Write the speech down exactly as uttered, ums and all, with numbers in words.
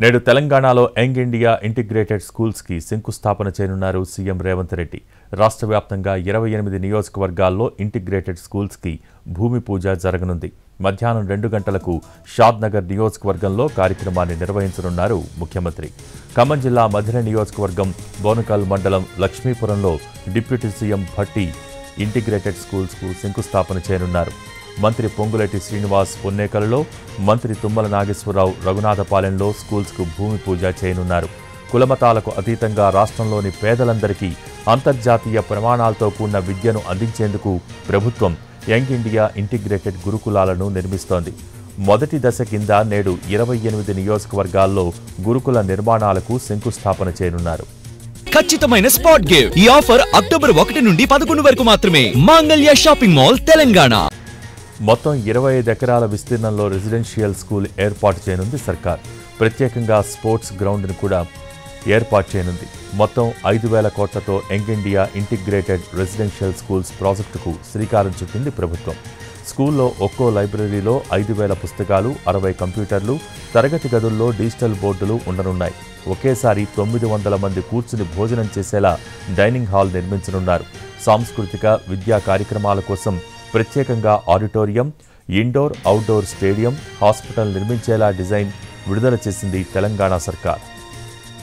నేడు తెలంగాణలో young India integrated schools కి శంకుస్థాపన చేయనున్నారు సీఎం రేవంత్ రెడ్డి. రాష్ట్ర వ్యాప్తంగా ఇరవై ఎనిమిది నియోజకవర్గాల్లో ఇంటిగ్రేటెడ్ స్కూల్స్ కి భూమి పూజ జరగనుంది. మధ్యాహ్నం రెండు గంటలకు షాద్నగర్ నియోజకవర్గంలో కార్యక్రమాన్ని నిర్వహించనున్నారు ముఖ్యమంత్రి. ఖమ్మం జిల్లా మధిర నియోజకవర్గం బోనకల్ మండలం లక్ష్మీపురంలో deputy CM Bhatti integrated schools కు శంకుస్థాపన చేయనున్నారు. మంత్రి పొంగులేటి శ్రీనివాస్ పొన్నేకల్లో, మంత్రి తుమ్మల నాగేశ్వరరావు రఘునాథపాలెంలో స్కూల్స్కు భూమి పూజ చేయనున్నారు. కులమతాలకు అతీతంగా రాష్ట్రంలోని పేదలందరికీ అంతర్జాతీయ ప్రమాణాలతో కూడిన విద్యను అందించేందుకు ప్రభుత్వం యంగ్ ఇండియా ఇంటిగ్రేటెడ్ గురుకులాలను నిర్మిస్తోంది. మొదటి దశ కింద నేడు ఇరవై ఎనిమిది నియోజకవర్గాల్లో గురుకుల నిర్మాణాలకు శంకుస్థాపన చేయనున్నారు. ఖచ్చితమైన స్పాట్ గివ్. ఈ ఆఫర్ అక్టోబర్ ఒకటి నుండి పదకొండు వరకు మాత్రమే. మాంగళ్య షాపింగ్ మాల్, తెలంగాణ. మొత్తం ఇరవై ఐదు ఎకరాల విస్తీర్ణంలో రెసిడెన్షియల్ స్కూల్ ఏర్పాటు చేయనుంది సర్కార్. ప్రత్యేకంగా స్పోర్ట్స్ గ్రౌండ్ను కూడా ఏర్పాటు చేయనుంది. మొత్తం ఐదు వేల కోట్లతో young India integrated residential schools ప్రాజెక్టుకు శ్రీకారం చుట్టింది ప్రభుత్వం. స్కూల్లో ఒక్కో లైబ్రరీలో ఐదు వేల పుస్తకాలు, అరవై కంప్యూటర్లు, తరగతి గదుల్లో డిజిటల్ బోర్డులు ఉండనున్నాయి. ఒకేసారి తొమ్మిది వందల మంది కూర్చుని భోజనం చేసేలా డైనింగ్ హాల్ నిర్మించనున్నారు. సాంస్కృతిక విద్యా కార్యక్రమాల కోసం ప్రత్యేకంగా auditorium, indoor outdoor stadium, hospital నిర్మించేలా డిజైన్ విడుదల చేసింది తెలంగాణ సర్కార్.